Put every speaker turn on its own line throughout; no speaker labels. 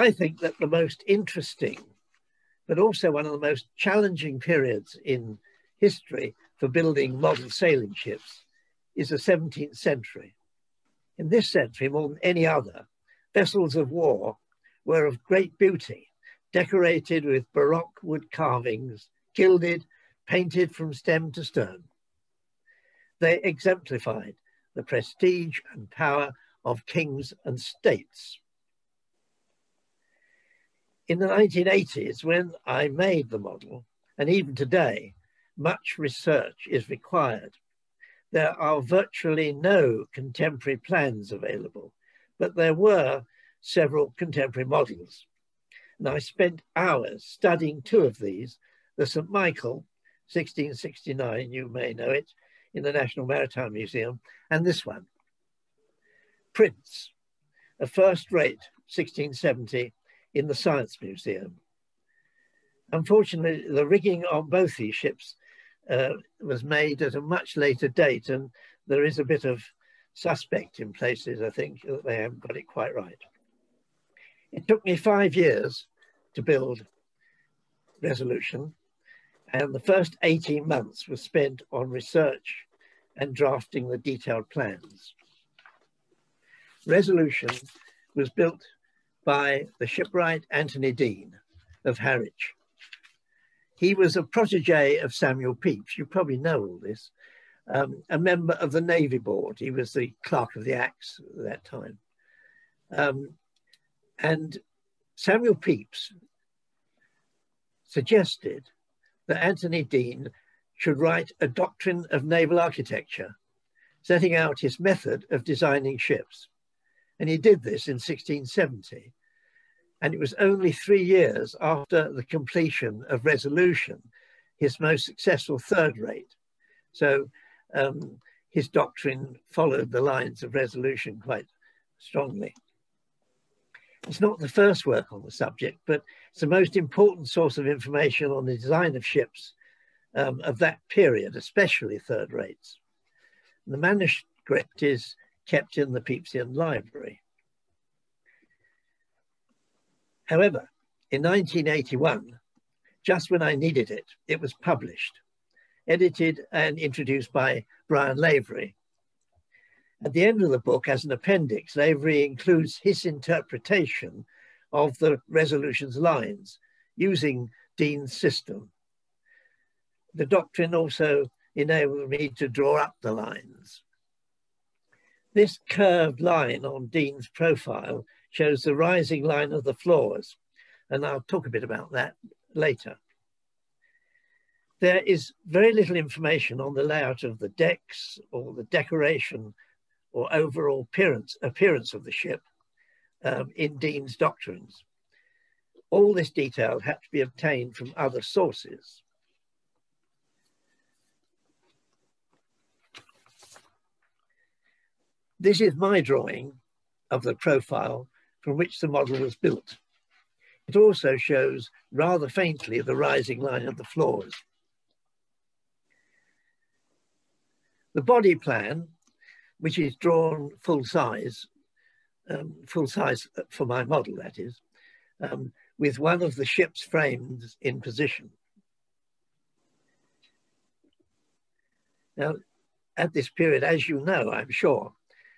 I think that the most interesting, but also one of the most challenging periods in history for building model sailing ships is the 17th century. In this century, more than any other, vessels of war were of great beauty, decorated with Baroque wood carvings, gilded, painted from stem to stern. They exemplified the prestige and power of kings and states. In the 1980s, when I made the model, and even today, much research is required. There are virtually no contemporary plans available, but there were several contemporary models. And I spent hours studying two of these, the St. Michael, 1669, you may know it, in the National Maritime Museum, and this one, Prince, a first-rate 1670 in the Science Museum. Unfortunately, the rigging on both these ships was made at a much later date, and there is a bit of suspect in places, I think, that they haven't got it quite right. It took me 5 years to build Resolution, and the first 18 months was spent on research and drafting the detailed plans. Resolution was built by the shipwright Anthony Deane of Harwich. He was a protege of Samuel Pepys, you probably know all this, a member of the Navy Board. He was the clerk of the Acts at that time. And Samuel Pepys suggested that Anthony Deane should write a doctrine of naval architecture, setting out his method of designing ships. And he did this in 1670. And it was only 3 years after the completion of Resolution, his most successful third rate. So his doctrine followed the lines of Resolution quite strongly. It's not the first work on the subject, but it's the most important source of information on the design of ships of that period, especially third rates. The manuscript is kept in the Pepysian Library. However, in 1981, just when I needed it, it was published, edited and introduced by Brian Lavery. At the end of the book, as an appendix, Lavery includes his interpretation of the Resolution's lines using Deane's system. The doctrine also enabled me to draw up the lines. This curved line on Deane's profile shows the rising line of the floors, and I'll talk a bit about that later. There is very little information on the layout of the decks or the decoration or overall appearance of the ship in Deane's doctrines. All this detail had to be obtained from other sources. This is my drawing of the profile from which the model was built. It also shows rather faintly the rising line of the floors. The body plan, which is drawn full size for my model, that is, with one of the ship's frames in position. Now, at this period, as you know, I'm sure,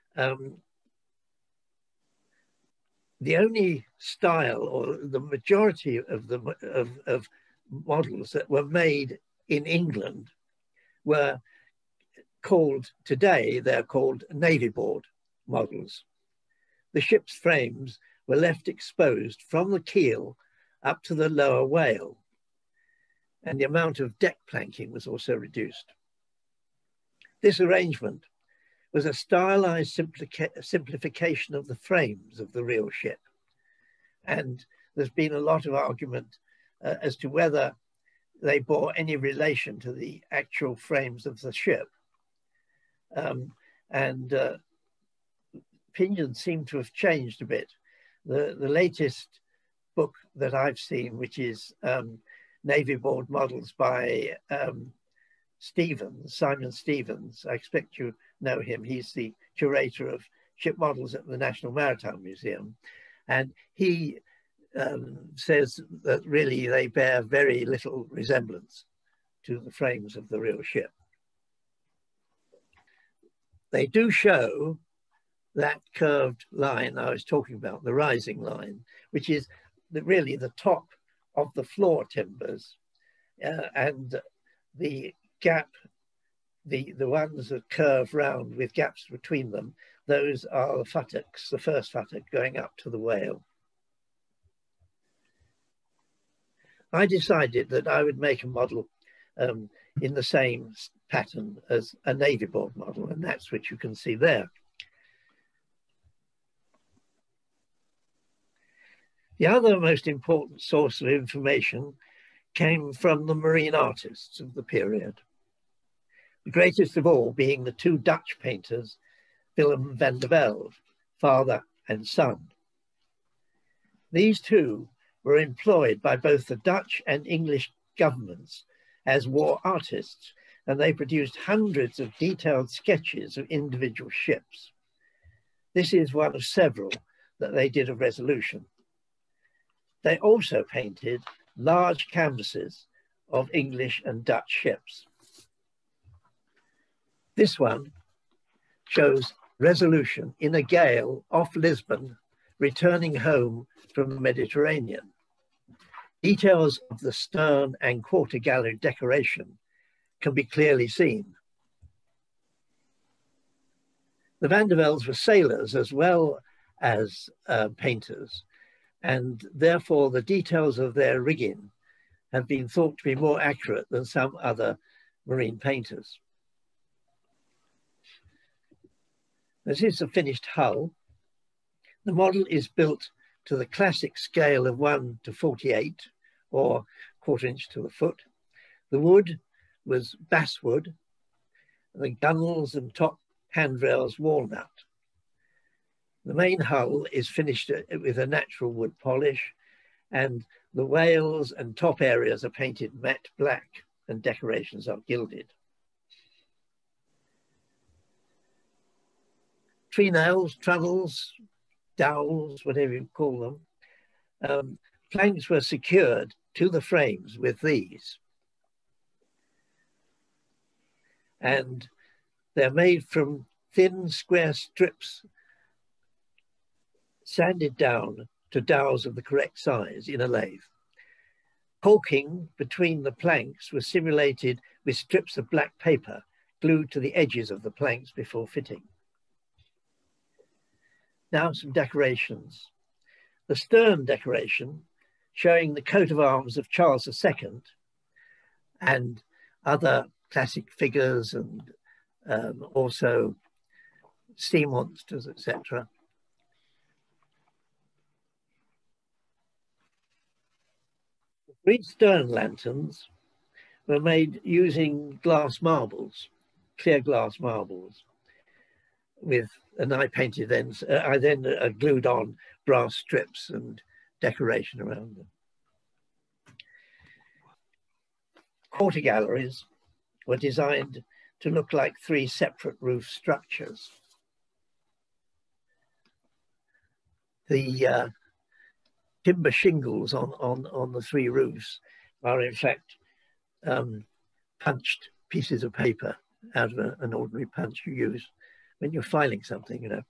the only style or the majority of models that were made in England were called, today they're called Navy Board models. The ship's frames were left exposed from the keel up to the lower whale, and the amount of deck planking was also reduced. This arrangement was a stylized simplification of the frames of the real ship. And there's been a lot of argument as to whether they bore any relation to the actual frames of the ship. Opinions seem to have changed a bit. The latest book that I've seen, which is Navy Board Models by Simon Stevens, I expect you know him. He's the curator of ship models at the National Maritime Museum. And he says that really they bear very little resemblance to the frames of the real ship. They do show that curved line I was talking about, the rising line, which is really the top of the floor timbers, and the gap, the ones that curve round with gaps between them, those are the futtocks, the first futtock going up to the whale. I decided that I would make a model in the same pattern as a Navy Board model, and that's what you can see there. The other most important source of information came from the marine artists of the period, the greatest of all being the two Dutch painters, Willem van der Velde, father and son. These two were employed by both the Dutch and English governments as war artists, and they produced hundreds of detailed sketches of individual ships. This is one of several that they did of Resolution. They also painted large canvases of English and Dutch ships. This one shows Resolution in a gale off Lisbon, returning home from the Mediterranean. Details of the stern and quarter gallery decoration can be clearly seen. The Van der Veldes were sailors as well as painters, and therefore the details of their rigging have been thought to be more accurate than some other marine painters. This is a finished hull. The model is built to the classic scale of 1:48, or 1/4 inch to the foot. The wood was basswood, the gunnels and top handrails walnut. The main hull is finished with a natural wood polish, and the wales and top areas are painted matte black and decorations are gilded. Treenails, trunnels, dowels, whatever you call them, planks were secured to the frames with these. And they're made from thin square strips sanded down to dowels of the correct size in a lathe. Caulking between the planks was simulated with strips of black paper glued to the edges of the planks before fitting. Now some decorations. The stern decoration, showing the coat of arms of Charles II and other classic figures, and also sea monsters, etc. The 3 stern lanterns were made using glass marbles, clear glass marbles, and I painted them. I then glued on brass strips and decoration around them. Quarter galleries were designed to look like 3 separate roof structures. The timber shingles on the 3 roofs are in fact punched pieces of paper out of an ordinary punch you use when you're filing something, you know.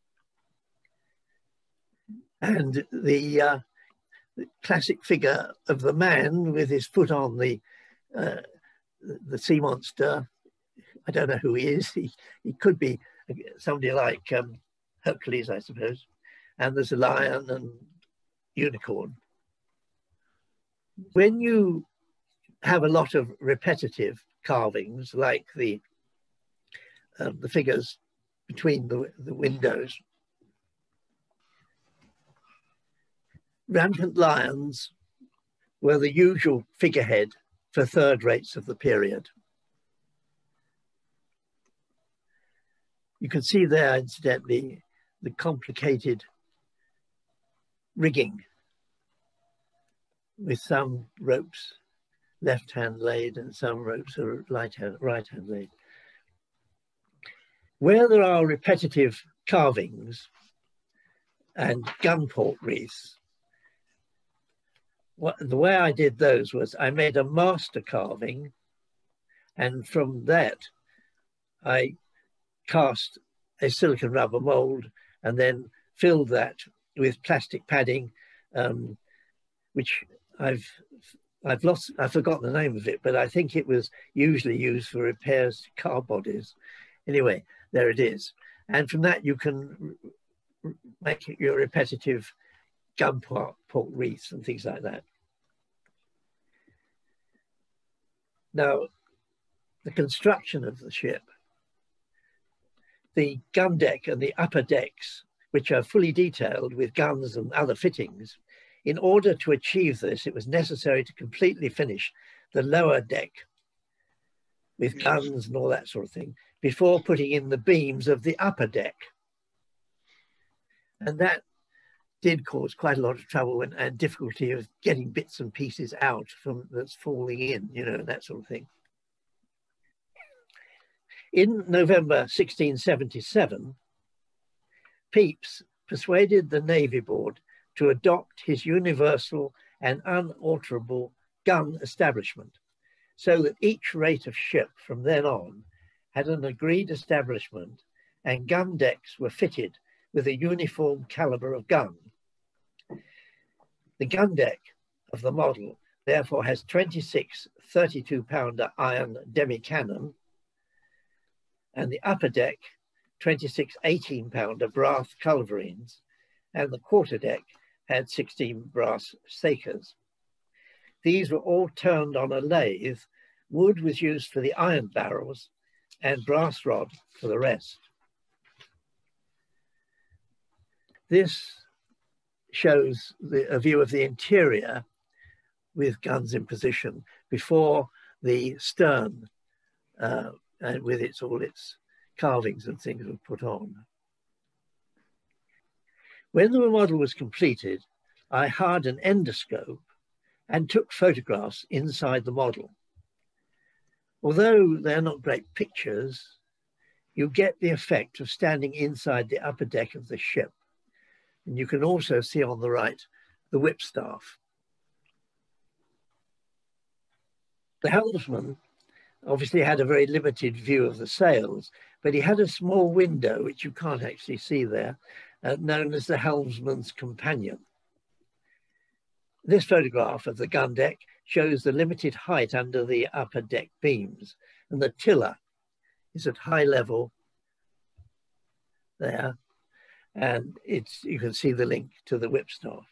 And the classic figure of the man with his foot on the sea monster, I don't know who he is. He could be somebody like Hercules, I suppose. And there's a lion and unicorn. When you have a lot of repetitive carvings, like the figures between the windows, rampant lions were the usual figurehead for third rates of the period. You can see there, incidentally, the complicated rigging with some ropes left-hand laid and some ropes are right-hand laid. Where there are repetitive carvings and gun port wreaths, the way I did those was I made a master carving, and from that I cast a silicon rubber mold and then filled that with plastic padding, which I've forgotten the name of it, but I think it was usually used for repairs to car bodies. Anyway, there it is. And from that you can make your repetitive gun port wreaths and things like that. Now, the construction of the ship, the gun deck and the upper decks, which are fully detailed with guns and other fittings, in order to achieve this, it was necessary to completely finish the lower deck with guns and all that sort of thing before putting in the beams of the upper deck. And that did cause quite a lot of trouble and difficulty of getting bits and pieces out from that's falling in, you know, that sort of thing. In November 1677, Pepys persuaded the Navy Board to adopt his universal and unalterable gun establishment, so that each rate of ship from then on had an agreed establishment, and gun decks were fitted with a uniform caliber of gun. The gun deck of the model therefore has 26 32-pounder iron demi-cannon, and the upper deck 26 18-pounder brass culverines, and the quarter deck had 16 brass sakers. These were all turned on a lathe. Wood was used for the iron barrels and brass rod for the rest. This shows a view of the interior with guns in position before the stern and with all its carvings and things were put on. When the model was completed, I hired an endoscope and took photographs inside the model. Although they're not great pictures, you get the effect of standing inside the upper deck of the ship. And you can also see on the right the whipstaff. The helmsman obviously had a very limited view of the sails, but he had a small window, which you can't actually see there, known as the helmsman's companion. This photograph of the gun deck shows the limited height under the upper deck beams, and the tiller is at high level there, and you can see the link to the whipstaff.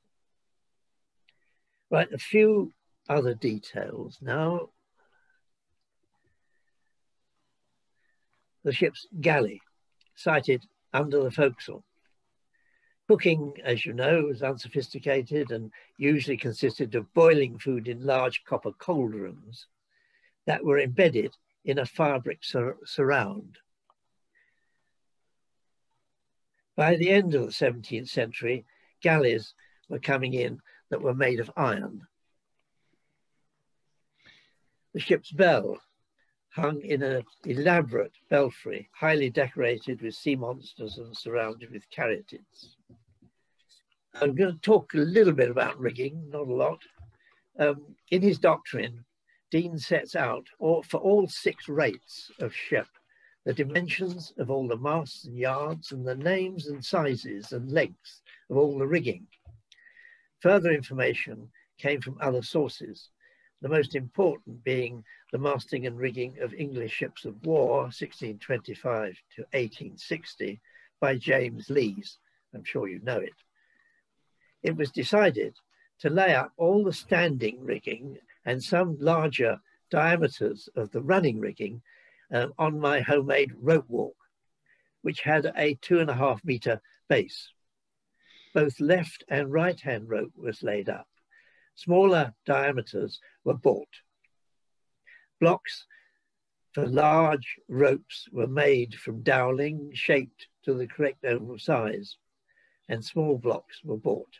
Right, a few other details now. The ship's galley, sited under the forecastle. Cooking, as you know, was unsophisticated and usually consisted of boiling food in large copper cauldrons that were embedded in a fabric surround. By the end of the 17th century, galleys were coming in that were made of iron. The ship's bell hung in an elaborate belfry, highly decorated with sea monsters and surrounded with caryatids. I'm going to talk a little bit about rigging, not a lot. In his doctrine, Deane sets out for all 6 rates of ship, the dimensions of all the masts and yards, and the names and sizes and lengths of all the rigging. Further information came from other sources, the most important being the masting and rigging of English ships of war, 1625 to 1860, by James Lees. I'm sure you know it. It was decided to lay up all the standing rigging and some larger diameters of the running rigging on my homemade rope walk, which had a 2.5 meter base. Both left and right-hand rope was laid up. Smaller diameters were bought. Blocks for large ropes were made from dowling, shaped to the correct oval size, and small blocks were bought.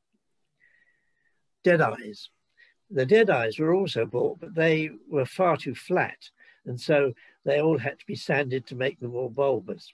Deadeyes. The deadeyes were also bought, but they were far too flat, and so they all had to be sanded to make them more bulbous.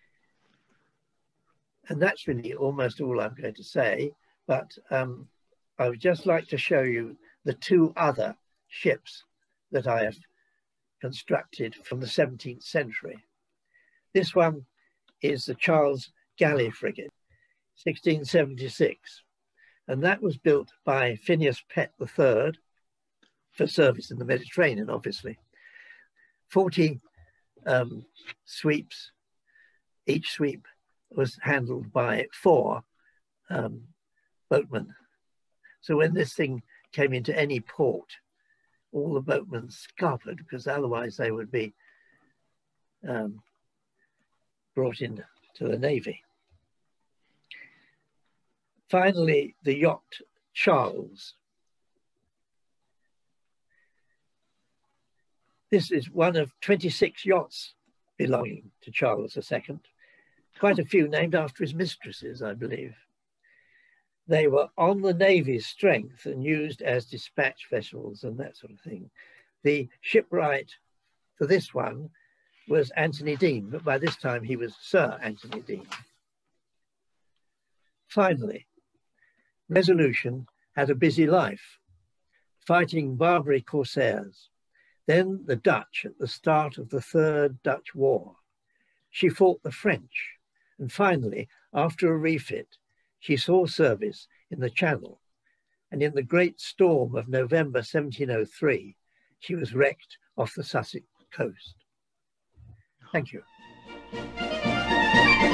And that's really almost all I'm going to say, but I would just like to show you the two other ships that I have constructed from the 17th century. This one is the Charles Galley frigate, 1676, and that was built by Phineas Pett III for service in the Mediterranean, obviously. 40 sweeps. Each sweep was handled by 4 boatmen. So when this thing came into any port, all the boatmen scuppered, because otherwise they would be brought in to the Navy. Finally, the yacht Charles. This is one of 26 yachts belonging to Charles II. Quite a few named after his mistresses, I believe. They were on the Navy's strength and used as dispatch vessels and that sort of thing. The shipwright for this one was Anthony Deane, but by this time he was Sir Anthony Deane. Finally, Resolution had a busy life, fighting Barbary corsairs, then the Dutch at the start of the Third Dutch War. She fought the French, and finally, after a refit, she saw service in the Channel, and in the great storm of November 1703, she was wrecked off the Sussex coast. Thank you.